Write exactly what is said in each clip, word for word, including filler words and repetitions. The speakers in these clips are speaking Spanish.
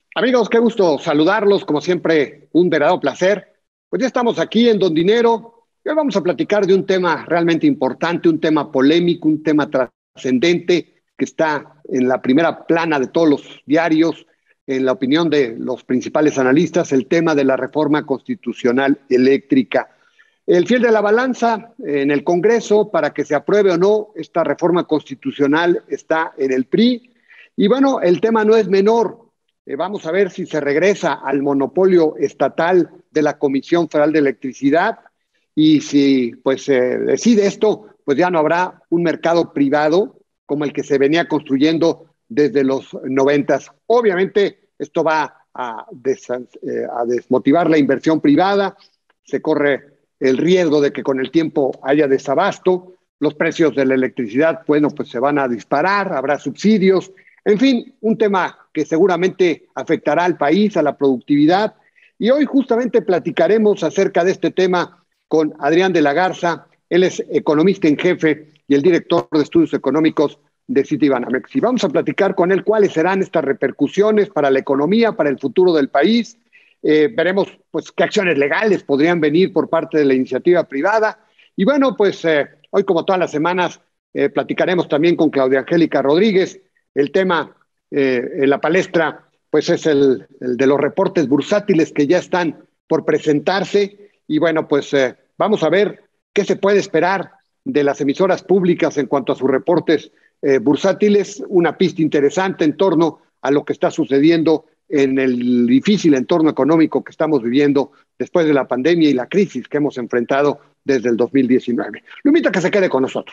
Amigos, qué gusto saludarlos, como siempre, un verdadero placer. Pues ya estamos aquí en Don Dinero y hoy vamos a platicar de un tema realmente importante, un tema polémico, un tema trascendente que está en la primera plana de todos los diarios, en la opinión de los principales analistas, el tema de la reforma constitucional eléctrica. El fiel de la balanza en el Congreso para que se apruebe o no esta reforma constitucional está en el P R I. Y bueno, el tema no es menor. Eh, vamos a ver si se regresa al monopolio estatal de la Comisión Federal de Electricidad y si pues se eh, decide esto, pues ya no habrá un mercado privado como el que se venía construyendo desde los noventas. Obviamente esto va a, des, eh, a desmotivar la inversión privada, se corre el riesgo de que con el tiempo haya desabasto, los precios de la electricidad, bueno, pues se van a disparar, habrá subsidios, en fin, un tema que seguramente afectará al país, a la productividad. Y hoy justamente platicaremos acerca de este tema con Adrián de la Garza. Él es economista en jefe y el director de estudios económicos de Citibanamex. Y vamos a platicar con él cuáles serán estas repercusiones para la economía, para el futuro del país. Eh, veremos pues qué acciones legales podrían venir por parte de la iniciativa privada. Y bueno, pues eh, hoy como todas las semanas eh, platicaremos también con Claudia Angélica Rodríguez. El tema eh, en la palestra pues es el, el de los reportes bursátiles que ya están por presentarse y bueno, pues eh, vamos a ver qué se puede esperar de las emisoras públicas en cuanto a sus reportes eh, bursátiles, una pista interesante en torno a lo que está sucediendo en el difícil entorno económico que estamos viviendo después de la pandemia y la crisis que hemos enfrentado desde el dos mil diecinueve. Lo invito a que se quede con nosotros.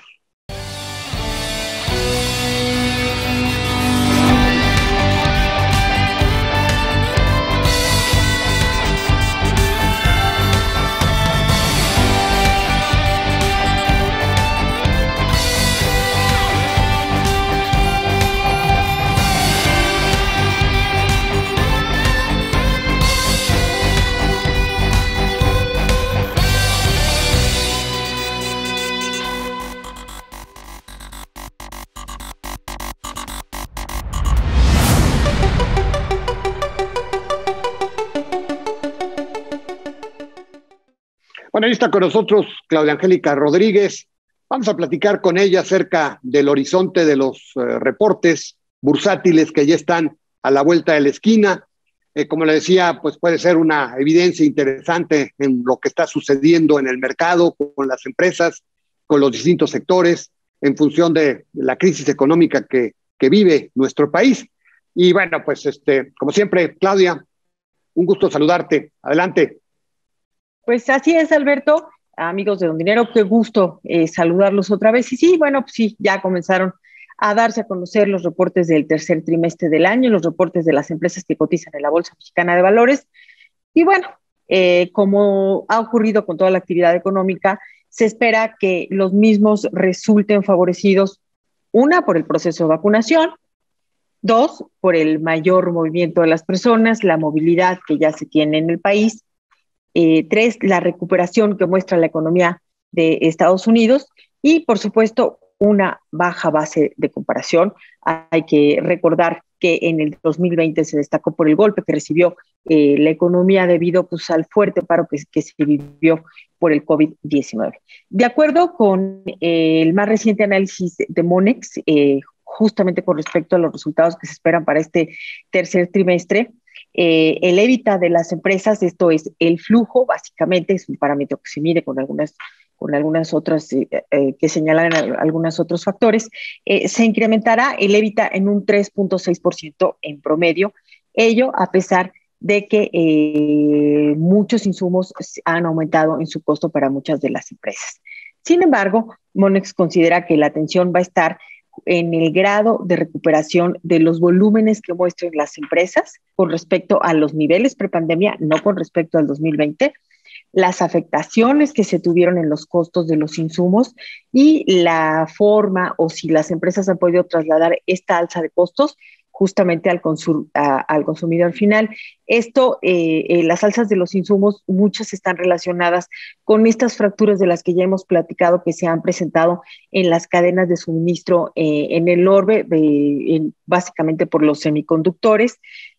Bueno, ahí está con nosotros Claudia Angélica Rodríguez. Vamos a platicar con ella acerca del horizonte de los eh, reportes bursátiles que ya están a la vuelta de la esquina. Eh, como le decía, pues puede ser una evidencia interesante en lo que está sucediendo en el mercado, con las empresas, con los distintos sectores, en función de la crisis económica que, que vive nuestro país. Y bueno, pues este, como siempre, Claudia, un gusto saludarte. Adelante. Pues así es, Alberto, amigos de Don Dinero, qué gusto eh, saludarlos otra vez. Y sí, bueno, pues sí, ya comenzaron a darse a conocer los reportes del tercer trimestre del año, los reportes de las empresas que cotizan en la Bolsa Mexicana de Valores. Y bueno, eh, como ha ocurrido con toda la actividad económica, se espera que los mismos resulten favorecidos, una, por el proceso de vacunación, dos, por el mayor movimiento de las personas, la movilidad que ya se tiene en el país, Eh, tres, la recuperación que muestra la economía de Estados Unidos y, por supuesto, una baja base de comparación. Hay que recordar que en el dos mil veinte se destacó por el golpe que recibió eh, la economía debido pues, al fuerte paro que, que se vivió por el COVID diecinueve. De acuerdo con eh, el más reciente análisis de Monex, eh, justamente con respecto a los resultados que se esperan para este tercer trimestre, Eh, el EBITDA de las empresas, esto es el flujo, básicamente es un parámetro que se mide con algunas, con algunas otras, eh, eh, que señalan algunos otros factores, eh, se incrementará el EBITDA en un tres punto seis por ciento en promedio, ello a pesar de que eh, muchos insumos han aumentado en su costo para muchas de las empresas. Sin embargo, Monex considera que la atención va a estar en el grado de recuperación de los volúmenes que muestren las empresas con respecto a los niveles prepandemia, no con respecto al dos mil veinte, las afectaciones que se tuvieron en los costos de los insumos y la forma o si las empresas han podido trasladar esta alza de costos justamente al, consum a, al consumidor final. Esto, eh, eh, las alzas de los insumos, muchas están relacionadas con estas fracturas de las que ya hemos platicado que se han presentado en las cadenas de suministro eh, en el orbe, de, en, básicamente por los semiconductores,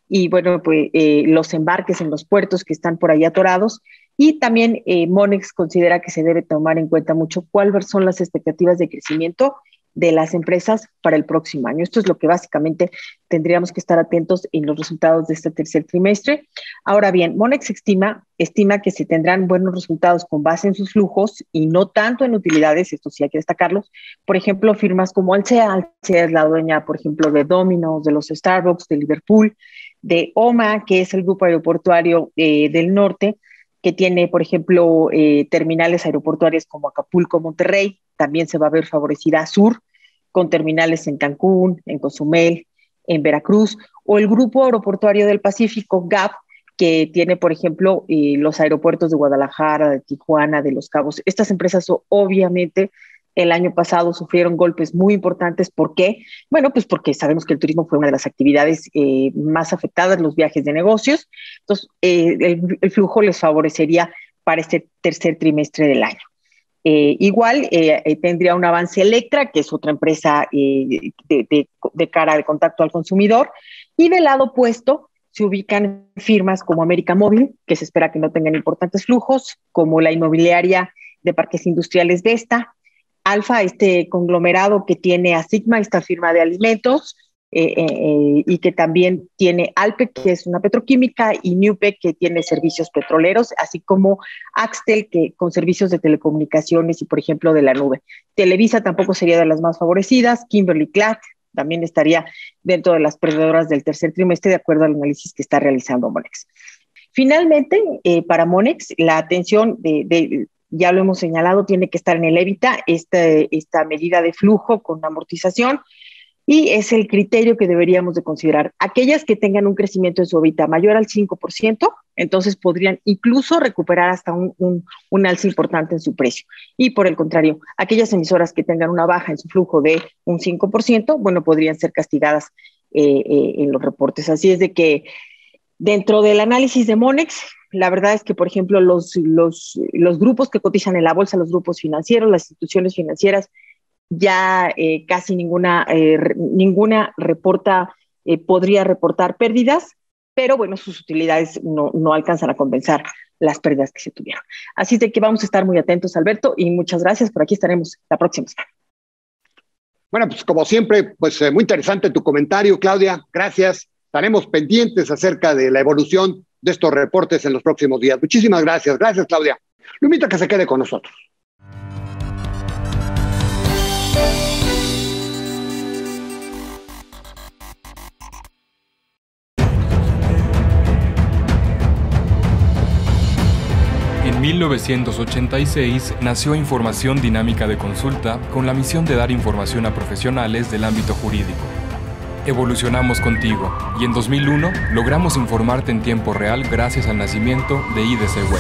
y bueno, pues eh, los embarques en los puertos que están por ahí atorados. Y también eh, Monex considera que se debe tomar en cuenta mucho cuáles son las expectativas de crecimiento de las empresas para el próximo año. Esto es lo que básicamente tendríamos que estar atentos en los resultados de este tercer trimestre. Ahora bien, Monex estima, estima que se tendrán buenos resultados con base en sus flujos y no tanto en utilidades, esto sí hay que destacarlos. Por ejemplo, firmas como Alsea, Alsea es la dueña, por ejemplo, de Domino's, de los Starbucks, de Liverpool, de O M A, que es el grupo aeroportuario eh, del norte, que tiene, por ejemplo, eh, terminales aeroportuarias como Acapulco, Monterrey. También se va a ver favorecida Sur, con terminales en Cancún, en Cozumel, en Veracruz, o el Grupo Aeroportuario del Pacífico, G A P, que tiene, por ejemplo, eh, los aeropuertos de Guadalajara, de Tijuana, de Los Cabos. Estas empresas obviamente el año pasado sufrieron golpes muy importantes. ¿Por qué? Bueno, pues porque sabemos que el turismo fue una de las actividades eh, más afectadas, los viajes de negocios. Entonces, eh, el, el flujo les favorecería para este tercer trimestre del año. Eh, igual eh, tendría un avance Electra, que es otra empresa eh, de, de, de cara de contacto al consumidor, y del lado opuesto se ubican firmas como América Móvil, que se espera que no tengan importantes flujos, como la inmobiliaria de parques industriales Vesta, Alfa, este conglomerado que tiene a Sigma, esta firma de alimentos, eh, eh, y que también tiene Alpek, que es una petroquímica, y Newpek, que tiene servicios petroleros, así como Axtel, que con servicios de telecomunicaciones y, por ejemplo, de la nube. Televisa tampoco sería de las más favorecidas, Kimberly-Clark también estaría dentro de las perdedoras del tercer trimestre, de acuerdo al análisis que está realizando Monex. Finalmente, eh, para Monex, la atención de, de ya lo hemos señalado, tiene que estar en el EBITDA, esta, esta medida de flujo con amortización, y es el criterio que deberíamos de considerar. Aquellas que tengan un crecimiento de su EBITDA mayor al cinco por ciento, entonces podrían incluso recuperar hasta un, un, un alza importante en su precio. Y por el contrario, aquellas emisoras que tengan una baja en su flujo de un cinco por ciento, bueno, podrían ser castigadas eh, eh, en los reportes. Así es de que dentro del análisis de Monex, la verdad es que, por ejemplo, los, los, los grupos que cotizan en la bolsa, los grupos financieros, las instituciones financieras, ya eh, casi ninguna, eh, ninguna reporta, eh, podría reportar pérdidas, pero bueno, sus utilidades no, no alcanzan a compensar las pérdidas que se tuvieron. Así de que vamos a estar muy atentos, Alberto, y muchas gracias. Por aquí estaremos la próxima semana. Bueno, pues como siempre, pues eh, muy interesante tu comentario, Claudia. Gracias. Estaremos pendientes acerca de la evolución de estos reportes en los próximos días. Muchísimas gracias. Gracias, Claudia. Lo invito a que se quede con nosotros. En mil novecientos ochenta y seis nació Información Dinámica de Consulta con la misión de dar información a profesionales del ámbito jurídico. Evolucionamos contigo y en dos mil uno logramos informarte en tiempo real gracias al nacimiento de I D C Web.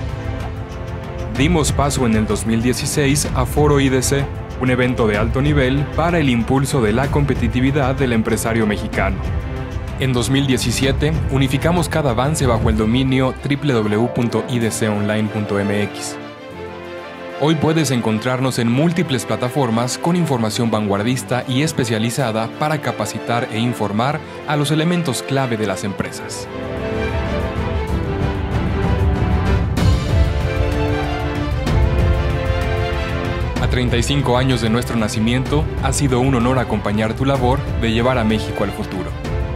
Dimos paso en el dos mil dieciséis a Foro I D C, un evento de alto nivel para el impulso de la competitividad del empresario mexicano. En dos mil diecisiete unificamos cada avance bajo el dominio doble u doble u doble u punto i d c online punto m x. Hoy puedes encontrarnos en múltiples plataformas con información vanguardista y especializada para capacitar e informar a los elementos clave de las empresas. A treinta y cinco años de nuestro nacimiento, ha sido un honor acompañar tu labor de llevar a México al futuro.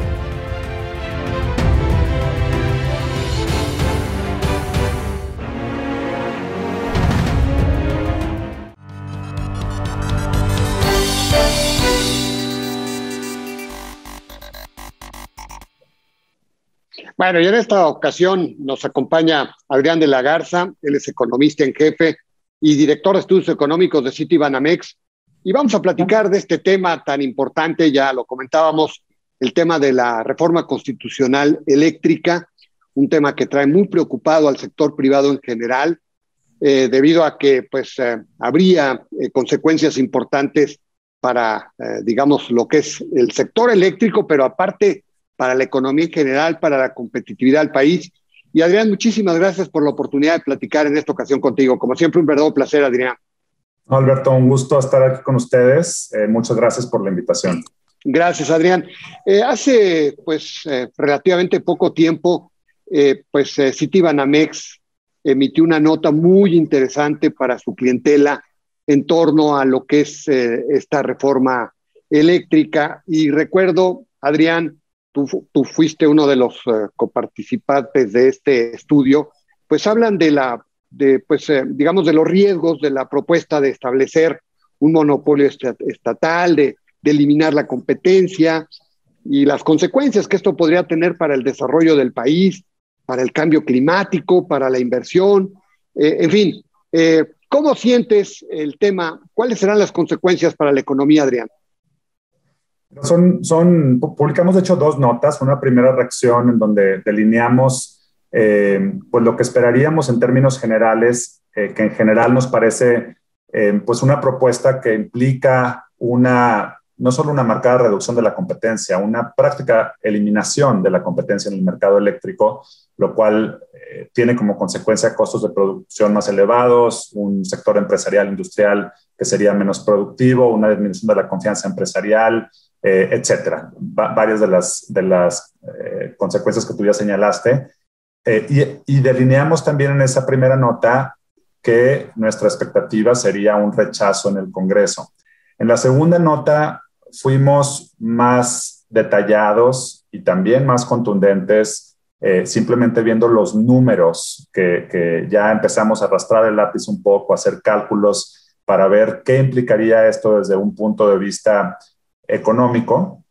Bueno, y en esta ocasión nos acompaña Adrián de la Garza, él es economista en jefe y director de estudios económicos de Citibanamex, y vamos a platicar de este tema tan importante, ya lo comentábamos, el tema de la reforma constitucional eléctrica, un tema que trae muy preocupado al sector privado en general, eh, debido a que pues eh, habría eh, consecuencias importantes para, eh, digamos, lo que es el sector eléctrico, pero aparte para la economía en general, para la competitividad del país. Y Adrián, muchísimas gracias por la oportunidad de platicar en esta ocasión contigo. Como siempre, un verdadero placer, Adrián. Alberto, un gusto estar aquí con ustedes. Eh, muchas gracias por la invitación. Gracias, Adrián. Eh, hace pues eh, relativamente poco tiempo, eh, pues eh, Citibanamex emitió una nota muy interesante para su clientela en torno a lo que es eh, esta reforma eléctrica. Y recuerdo, Adrián, tú, tú fuiste uno de los eh, coparticipantes de este estudio, pues hablan de la, de, pues, eh, digamos, de los riesgos de la propuesta de establecer un monopolio est- estatal, de de eliminar la competencia y las consecuencias que esto podría tener para el desarrollo del país, para el cambio climático, para la inversión, eh, en fin. Eh, ¿Cómo sientes el tema? ¿Cuáles serán las consecuencias para la economía, Adrián? Son, son, publicamos de hecho dos notas, una primera reacción en donde delineamos eh, pues lo que esperaríamos en términos generales, eh, que en general nos parece eh, pues una propuesta que implica una no solo una marcada reducción de la competencia, una práctica eliminación de la competencia en el mercado eléctrico, lo cual eh, tiene como consecuencia costos de producción más elevados, un sector empresarial industrial que sería menos productivo, una disminución de la confianza empresarial, eh, etcétera. Va, varias de las, de las eh, consecuencias que tú ya señalaste. Eh, y, y delineamos también en esa primera nota que nuestra expectativa sería un rechazo en el Congreso. En la segunda nota fuimos más detallados y también más contundentes, eh, simplemente viendo los números que, que ya empezamos a arrastrar el lápiz un poco, a hacer cálculos para ver qué implicaría esto desde un punto de vista económico.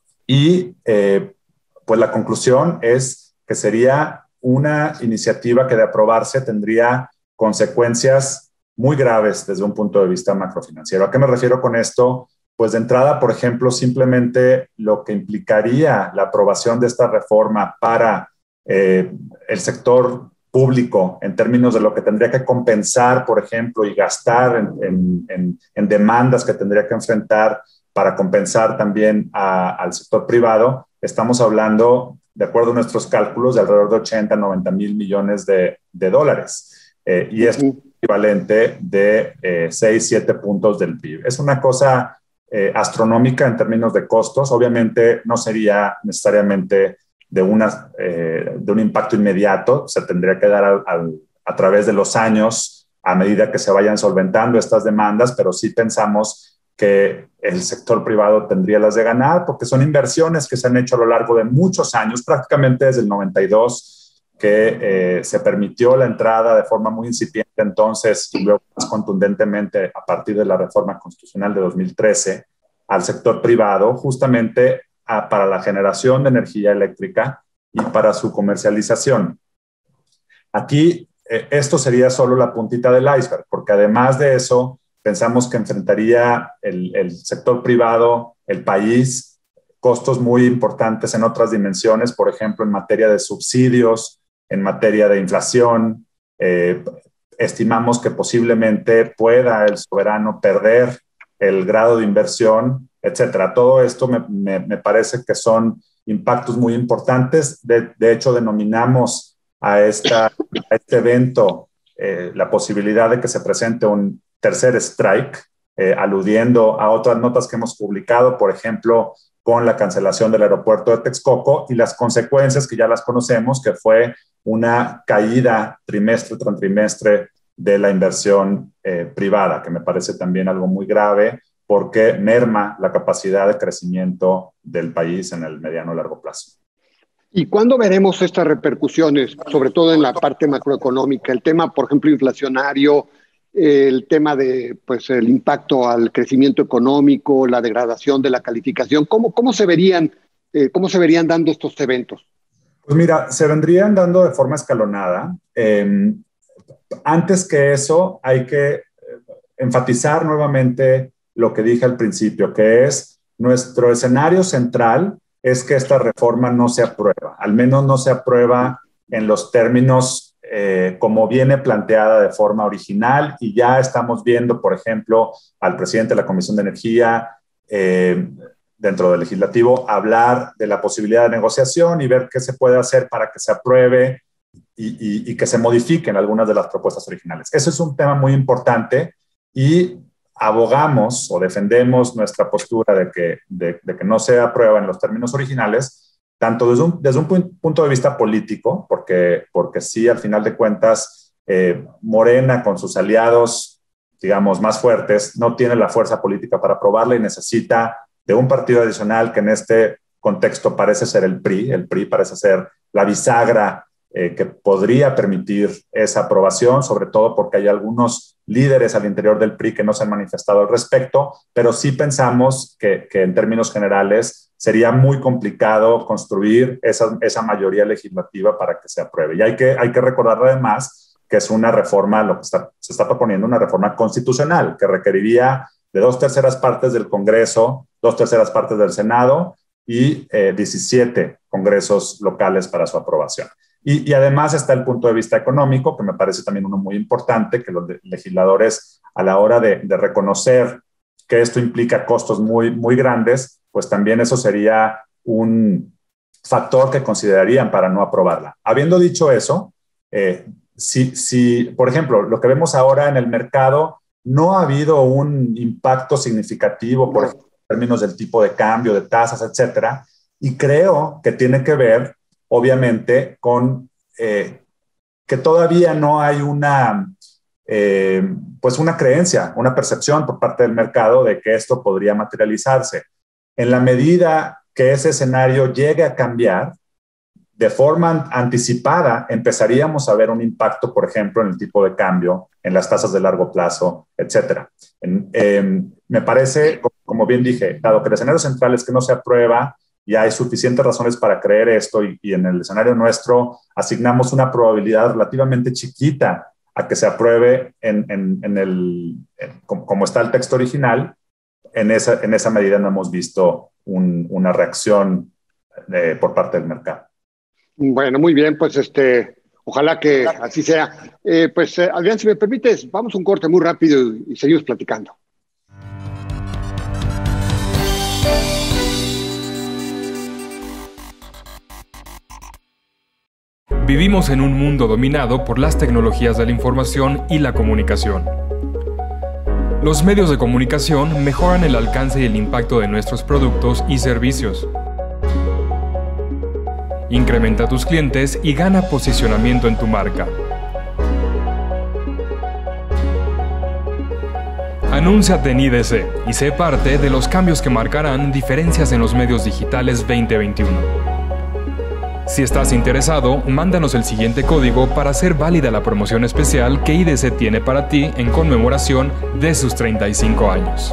Y eh, pues la conclusión es que sería una iniciativa que de aprobarse tendría consecuencias muy graves desde un punto de vista macrofinanciero. ¿A qué me refiero con esto? Pues de entrada, por ejemplo, simplemente lo que implicaría la aprobación de esta reforma para eh, el sector público en términos de lo que tendría que compensar, por ejemplo, y gastar en, en, en, en demandas que tendría que enfrentar para compensar también a, al sector privado, estamos hablando, de acuerdo a nuestros cálculos, de alrededor de ochenta, noventa mil millones de, de dólares. Eh, y es equivalente de eh, seis, siete puntos del P I B. Es una cosa eh, astronómica en términos de costos. Obviamente no sería necesariamente de, una, eh, de un impacto inmediato. Se tendría que dar al, al, a través de los años a medida que se vayan solventando estas demandas, pero sí pensamos que el sector privado tendría las de ganar porque son inversiones que se han hecho a lo largo de muchos años, prácticamente desde el noventa y dos, que eh, se permitió la entrada de forma muy incipiente entonces y luego más contundentemente a partir de la reforma constitucional de dos mil trece al sector privado, justamente a, para la generación de energía eléctrica y para su comercialización. Aquí eh, esto sería solo la puntita del iceberg, porque además de eso pensamos que enfrentaría el, el sector privado, el país, costos muy importantes en otras dimensiones, por ejemplo, en materia de subsidios, en materia de inflación. Eh, estimamos que posiblemente pueda el soberano perder el grado de inversión, etcétera. Todo esto me, me, me parece que son impactos muy importantes. De, de hecho, denominamos a, esta, a este evento eh, la posibilidad de que se presente un tercer strike, eh, aludiendo a otras notas que hemos publicado, por ejemplo, con la cancelación del aeropuerto de Texcoco y las consecuencias que ya las conocemos, que fue una caída trimestre tras trimestre de la inversión eh, privada, que me parece también algo muy grave porque merma la capacidad de crecimiento del país en el mediano y largo plazo. ¿Y cuándo veremos estas repercusiones, sobre todo en la parte macroeconómica? El tema, por ejemplo, inflacionario, el tema de pues el impacto al crecimiento económico, la degradación de la calificación. ¿Cómo, cómo se verían, eh, cómo se verían dando estos eventos? Pues mira, se vendrían dando de forma escalonada. Eh, antes que eso, hay que enfatizar nuevamente lo que dije al principio, que es nuestro escenario central es que esta reforma no se aprueba, al menos no se aprueba en los términos Eh, como viene planteada de forma original, y ya estamos viendo, por ejemplo, al presidente de la Comisión de Energía eh, dentro del legislativo hablar de la posibilidad de negociación y ver qué se puede hacer para que se apruebe y, y, y que se modifiquen algunas de las propuestas originales. Eso es un tema muy importante y abogamos o defendemos nuestra postura de que, de, de que no se aprueba en los términos originales, tanto desde un, desde un punto de vista político, porque, porque sí, al final de cuentas, eh, Morena con sus aliados, digamos, más fuertes, no tiene la fuerza política para aprobarla y necesita de un partido adicional que en este contexto parece ser el P R I. El P R I parece ser la bisagra eh, que podría permitir esa aprobación, sobre todo porque hay algunos líderes al interior del P R I que no se han manifestado al respecto, pero sí pensamos que, que en términos generales sería muy complicado construir esa, esa mayoría legislativa para que se apruebe. Y hay que, hay que recordar además que es una reforma, lo que está, se está proponiendo, una reforma constitucional que requeriría de dos terceras partes del Congreso, dos terceras partes del Senado y eh, diecisiete congresos locales para su aprobación. Y, y además está el punto de vista económico, que me parece también uno muy importante, que los legisladores a la hora de, de reconocer que esto implica costos muy, muy grandes, pues también eso sería un factor que considerarían para no aprobarla. Habiendo dicho eso, eh, si, si, por ejemplo, lo que vemos ahora en el mercado, no ha habido un impacto significativo, por ejemplo, en términos del tipo de cambio, de tasas, etcétera, y creo que tiene que ver, obviamente, con eh, que todavía no hay una, eh, pues una creencia, una percepción por parte del mercado de que esto podría materializarse. En la medida que ese escenario llegue a cambiar, de forma anticipada, empezaríamos a ver un impacto, por ejemplo, en el tipo de cambio, en las tasas de largo plazo, etcétera. En, eh, me parece, como bien dije, dado que el escenario central es que no se aprueba y hay suficientes razones para creer esto, y, y en el escenario nuestro asignamos una probabilidad relativamente chiquita a que se apruebe en, en, en el, en, como, como está el texto original, en esa, en esa medida no hemos visto un, una reacción eh, por parte del mercado. Bueno, muy bien, pues este, ojalá que así sea. Eh, pues eh, Adrián, si me permites, vamos a un corte muy rápido y seguimos platicando. Vivimos en un mundo dominado por las tecnologías de la información y la comunicación. Los medios de comunicación mejoran el alcance y el impacto de nuestros productos y servicios. Incrementa tus clientes y gana posicionamiento en tu marca. Anúnciate en I D C y sé parte de los cambios que marcarán diferencias en los medios digitales veinte veintiuno. Si estás interesado, mándanos el siguiente código para hacer válida la promoción especial que I D C tiene para ti en conmemoración de sus treinta y cinco años.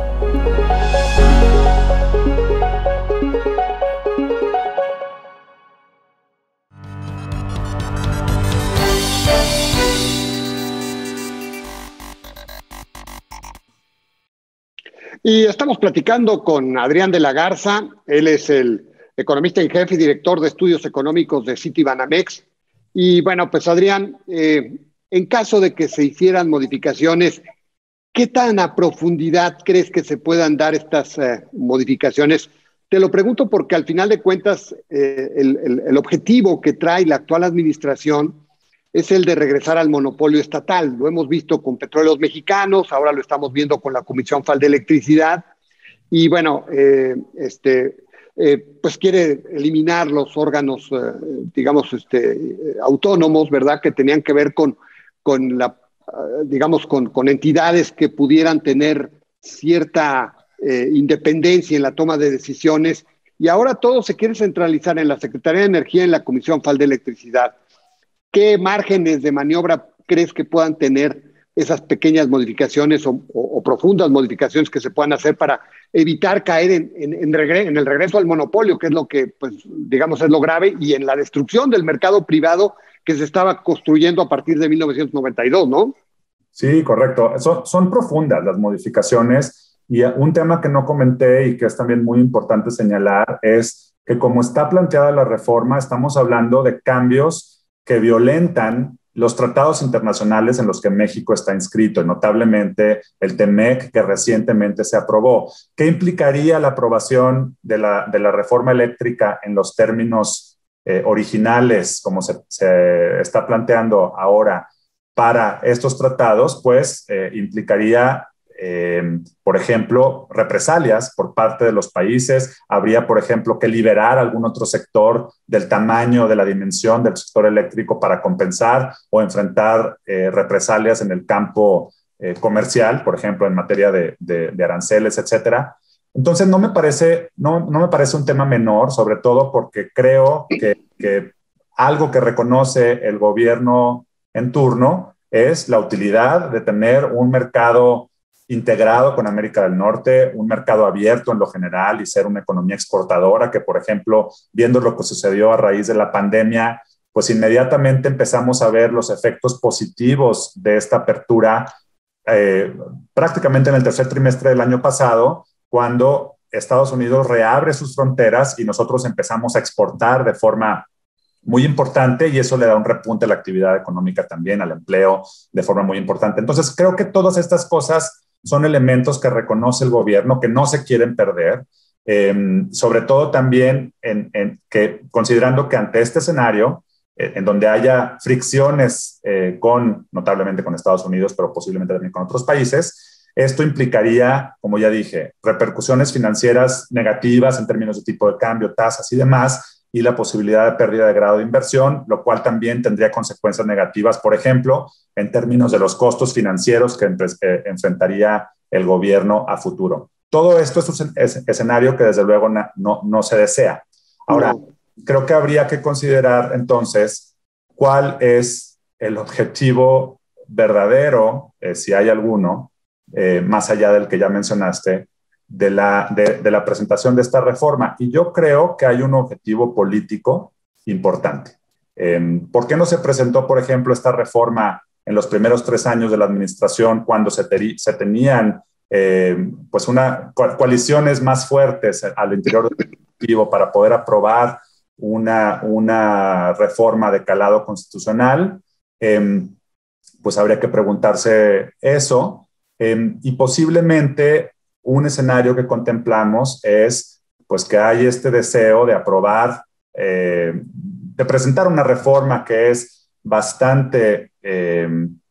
Y estamos platicando con Adrián de la Garza. Él es el economista en jefe y director de estudios económicos de Citibanamex. Y bueno, pues Adrián, eh, en caso de que se hicieran modificaciones, ¿qué tan a profundidad crees que se puedan dar estas eh, modificaciones? Te lo pregunto porque al final de cuentas eh, el, el, el objetivo que trae la actual administración es el de regresar al monopolio estatal. Lo hemos visto con Petróleos Mexicanos, ahora lo estamos viendo con la Comisión Federal de Electricidad. Y bueno, eh, este, eh, pues quiere eliminar los órganos, eh, digamos, este, autónomos, ¿verdad?, que tenían que ver con, con la, uh, digamos, con, con entidades que pudieran tener cierta eh, independencia en la toma de decisiones. Y ahora todo se quiere centralizar en la Secretaría de Energía y en la Comisión Federal de Electricidad. ¿Qué márgenes de maniobra crees que puedan tener esas pequeñas modificaciones o, o, o profundas modificaciones que se puedan hacer para evitar caer en, en, en, regre, en el regreso al monopolio, que es lo que, pues, digamos, es lo grave, y en la destrucción del mercado privado que se estaba construyendo a partir de mil novecientos noventa y dos, ¿no? Sí, correcto. Son, son profundas las modificaciones, y un tema que no comenté y que es también muy importante señalar es que, como está planteada la reforma, estamos hablando de cambios que violentan los tratados internacionales en los que México está inscrito, notablemente el TEMEC, que recientemente se aprobó. ¿Qué implicaría la aprobación de la, de la reforma eléctrica en los términos eh, originales, como se, se está planteando ahora para estos tratados? Pues eh, implicaría eh, por ejemplo, represalias por parte de los países. Habría, por ejemplo, que liberar algún otro sector del tamaño, de la dimensión del sector eléctrico para compensar o enfrentar eh, represalias en el campo eh, comercial, por ejemplo, en materia de, de, de aranceles, etcétera. Entonces, no me parece, no, no me parece un tema menor, sobre todo porque creo que, que algo que reconoce el gobierno en turno es la utilidad de tener un mercado integrado con América del Norte, un mercado abierto en lo general y ser una economía exportadora que, por ejemplo, viendo lo que sucedió a raíz de la pandemia, pues inmediatamente empezamos a ver los efectos positivos de esta apertura eh, prácticamente en el tercer trimestre del año pasado, cuando Estados Unidos reabre sus fronteras y nosotros empezamos a exportar de forma muy importante y eso le da un repunte a la actividad económica también, al empleo de forma muy importante. Entonces, creo que todas estas cosas son elementos que reconoce el gobierno, que no se quieren perder, eh, sobre todo también en, en que, considerando que ante este escenario, eh, en donde haya fricciones eh, con, notablemente con Estados Unidos, pero posiblemente también con otros países, esto implicaría, como ya dije, repercusiones financieras negativas en términos de tipo de cambio, tasas y demás, y la posibilidad de pérdida de grado de inversión, lo cual también tendría consecuencias negativas, por ejemplo, en términos de los costos financieros que eh, enfrentaría el gobierno a futuro. Todo esto es un es, escenario que desde luego no, no, no se desea. Ahora, no. creo que habría que considerar entonces cuál es el objetivo verdadero, eh, si hay alguno, eh, más allá del que ya mencionaste, De la, de, de la presentación de esta reforma. Y yo creo que hay un objetivo político importante. Eh, ¿Por qué no se presentó, por ejemplo, esta reforma en los primeros tres años de la administración cuando se, te, se tenían eh, pues una, coaliciones más fuertes al interior del Ejecutivo para poder aprobar una, una reforma de calado constitucional? Eh, pues habría que preguntarse eso. Eh, y posiblemente un escenario que contemplamos es pues, que hay este deseo de aprobar, eh, de presentar una reforma que es bastante eh,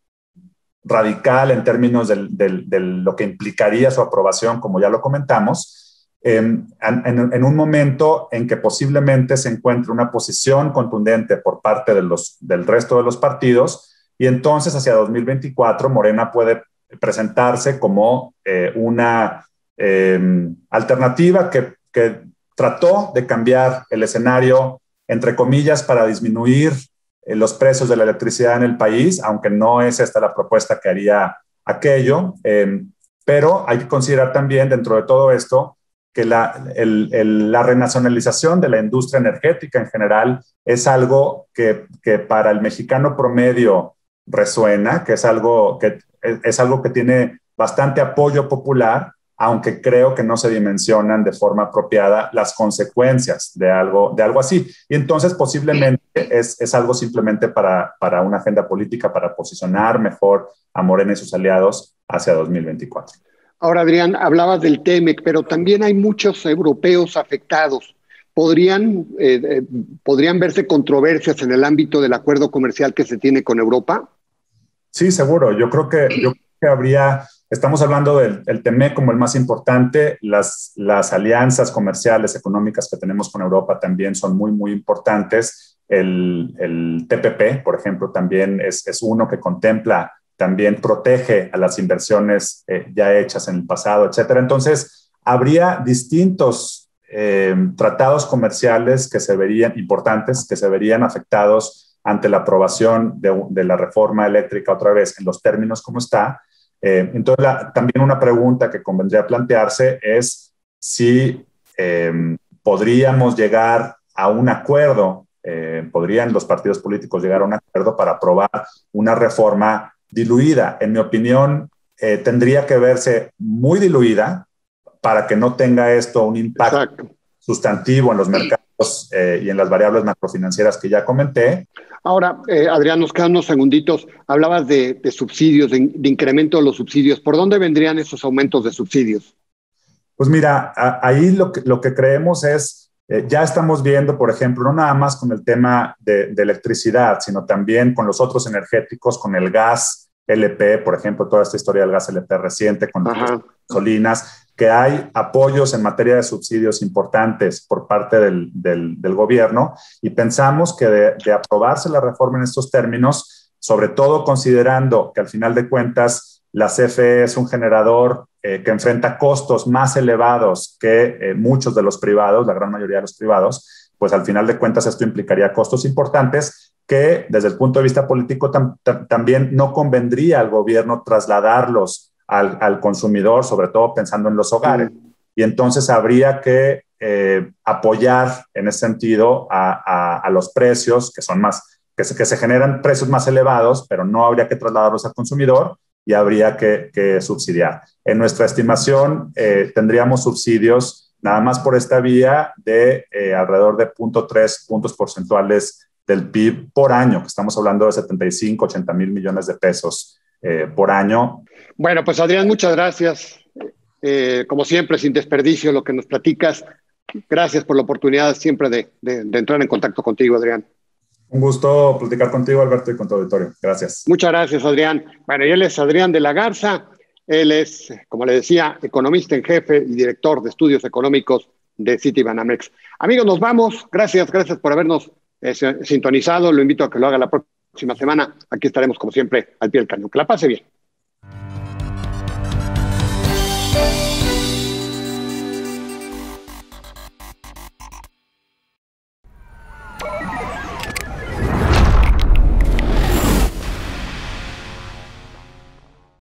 radical en términos de, de, de lo que implicaría su aprobación, como ya lo comentamos, eh, en, en un momento en que posiblemente se encuentre una posición contundente por parte de los, del resto de los partidos y entonces hacia dos mil veinticuatro Morena puede presentarse como eh, una eh, alternativa que, que trató de cambiar el escenario, entre comillas, para disminuir eh, los precios de la electricidad en el país, aunque no es esta la propuesta que haría aquello. Eh, pero hay que considerar también dentro de todo esto que la, el, el, la renacionalización de la industria energética en general es algo que, que para el mexicano promedio resuena, que es algo que es algo que tiene bastante apoyo popular, aunque creo que no se dimensionan de forma apropiada las consecuencias de algo, de algo así. Y entonces posiblemente es, es algo simplemente para, para una agenda política, para posicionar mejor a Morena y sus aliados hacia dos mil veinticuatro. Ahora, Adrián, hablabas del TEMEC, pero también hay muchos europeos afectados. ¿Podrían, eh, eh, ¿Podrían verse controversias en el ámbito del acuerdo comercial que se tiene con Europa? Sí, seguro. Yo creo que, yo creo que habría, estamos hablando del el TEMEC como el más importante, las, las alianzas comerciales, económicas que tenemos con Europa también son muy, muy importantes. El, el T P P, por ejemplo, también es, es uno que contempla, también protege a las inversiones eh, ya hechas en el pasado, etcétera. Entonces, habría distintos eh, tratados comerciales que se verían, importantes, que se verían afectados ante la aprobación de, de la reforma eléctrica otra vez en los términos como está. Eh, entonces, la, también una pregunta que convendría plantearse es si eh, podríamos llegar a un acuerdo, eh, podrían los partidos políticos llegar a un acuerdo para aprobar una reforma diluida. En mi opinión, eh, tendría que verse muy diluida para que no tenga esto un impacto Exacto. sustantivo en los mercados eh, y en las variables macrofinancieras que ya comenté. Ahora, eh, Adrián, nos quedan unos segunditos. Hablabas de, de subsidios, de, de incremento de los subsidios. ¿Por dónde vendrían esos aumentos de subsidios? Pues mira, a, ahí lo que, lo que creemos es, eh, ya estamos viendo, por ejemplo, no nada más con el tema de, de electricidad, sino también con los otros energéticos, con el gas, L P, por ejemplo, toda esta historia del gas L P reciente con las gasolinas, que hay apoyos en materia de subsidios importantes por parte del, del, del gobierno, y pensamos que de, de aprobarse la reforma en estos términos, sobre todo considerando que al final de cuentas la C F E es un generador eh, que enfrenta costos más elevados que eh, muchos de los privados, la gran mayoría de los privados, pues al final de cuentas esto implicaría costos importantes que desde el punto de vista político tam, tam, también no convendría al gobierno trasladarlos al, al consumidor, sobre todo pensando en los hogares. Mm. Y entonces habría que eh, apoyar en ese sentido a, a, a los precios que son más, que se, que se generan precios más elevados, pero no habría que trasladarlos al consumidor y habría que, que subsidiar. En nuestra estimación eh, tendríamos subsidios nada más por esta vía de eh, alrededor de cero punto tres puntos porcentuales del P I B por año, que estamos hablando de setenta y cinco, ochenta mil millones de pesos eh, por año. Bueno, pues Adrián, muchas gracias. Eh, como siempre, sin desperdicio lo que nos platicas. Gracias por la oportunidad siempre de, de, de entrar en contacto contigo, Adrián. Un gusto platicar contigo, Alberto, y con tu auditorio. Gracias. Muchas gracias, Adrián. Bueno, y él es Adrián de la Garza. Él es, como le decía, economista en jefe y director de estudios económicos de Citibanamex. Amigos, nos vamos. Gracias, gracias por habernos eh, sintonizado. Lo invito a que lo haga la próxima semana. Aquí estaremos, como siempre, al pie del cañón. Que la pase bien.